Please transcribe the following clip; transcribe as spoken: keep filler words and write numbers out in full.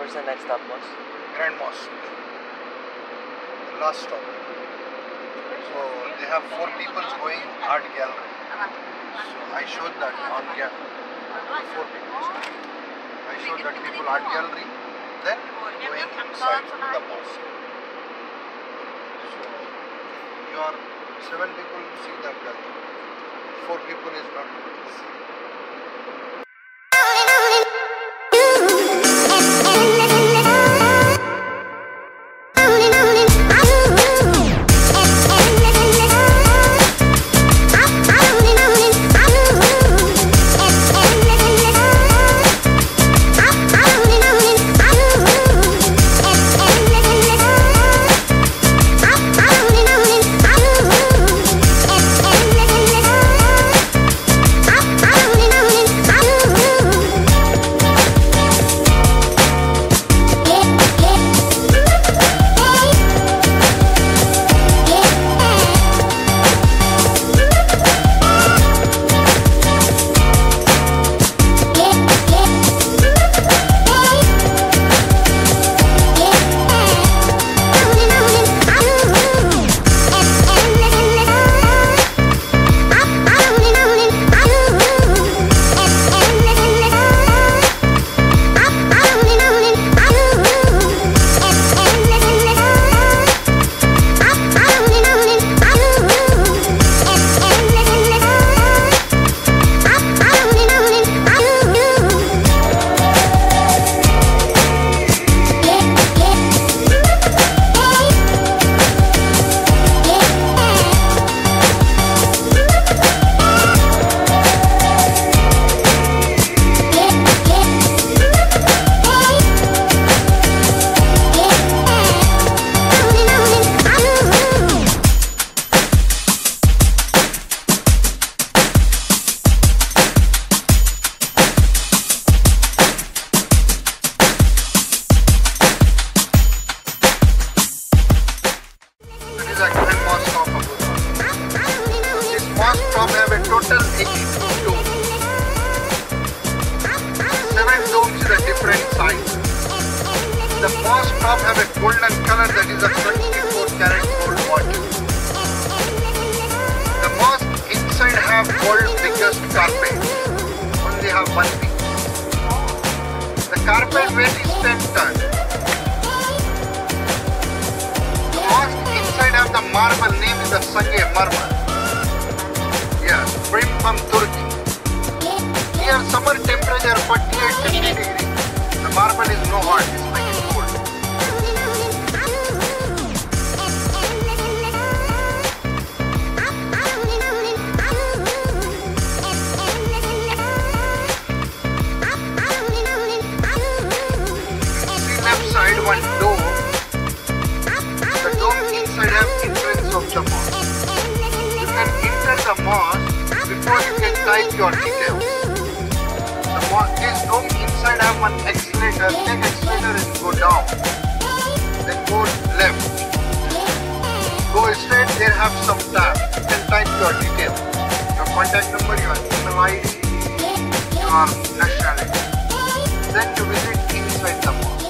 where's the next stop, boss? Grand Mosque. Last stop. So they have four people going art gallery. So I showed that on gallery. Four people. I showed that people art gallery. Then going inside the mosque. So you are seven people see that gallery. Four people is not see. Have a total eighty-two domes. Seven domes is a different size. The mosque top have a golden color, that is a twenty-four karat gold watch. The mosque inside have world's biggest carpet. Only have one piece. The carpet weight is ten tons. The mosque inside have the marble, name is the Sange marble. Yes, bring from Turkey. Here summer temperature forty-eight to fifty degrees. The marble is no hot, it's like it's cold. See left side one dome. The dome inside have entrance of the mosque. You can enter the mosque before you can type your details. The mosque, this dome inside have one accelerator. Take accelerator and go down. Then go left. Go straight, there have some tab. You can type your details. Your contact number, your email I D, your nationality. Then you visit inside the mosque.